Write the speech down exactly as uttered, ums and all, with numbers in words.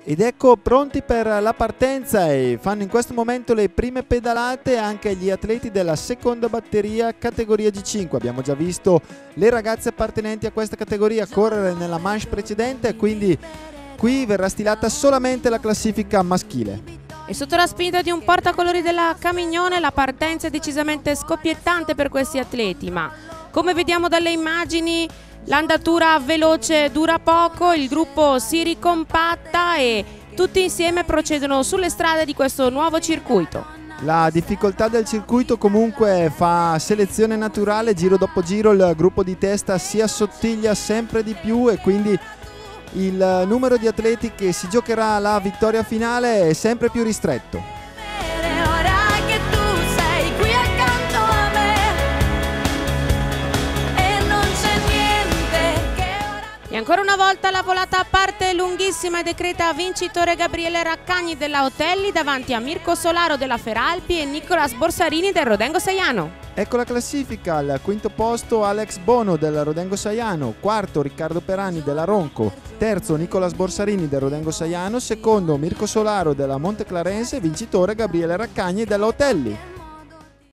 Ed ecco pronti per la partenza e fanno in questo momento le prime pedalate anche gli atleti della seconda batteria categoria G cinque. Abbiamo già visto le ragazze appartenenti a questa categoria correre nella manche precedente, quindi qui verrà stilata solamente la classifica maschile. E sotto la spinta di un portacolori della Camignone la partenza è decisamente scoppiettante per questi atleti, ma come vediamo dalle immagini l'andatura veloce dura poco, il gruppo si ricompatta e tutti insieme procedono sulle strade di questo nuovo circuito. La difficoltà del circuito comunque fa selezione naturale, giro dopo giro il gruppo di testa si assottiglia sempre di più e quindi il numero di atleti che si giocherà la vittoria finale è sempre più ristretto. E ancora una volta la volata parte lunghissima e decreta vincitore Gabriele Raccagni della Otelli davanti a Mirko Solaro della Feralpi e Nicolas Borsarini del Rodengo Saiano. Ecco la classifica: al quinto posto Alex Bono del Rodengo Saiano, quarto Riccardo Perani della Ronco, terzo Nicolas Borsarini del Rodengo Saiano, secondo Mirko Solaro della Monteclarense, vincitore Gabriele Raccagni della Otelli.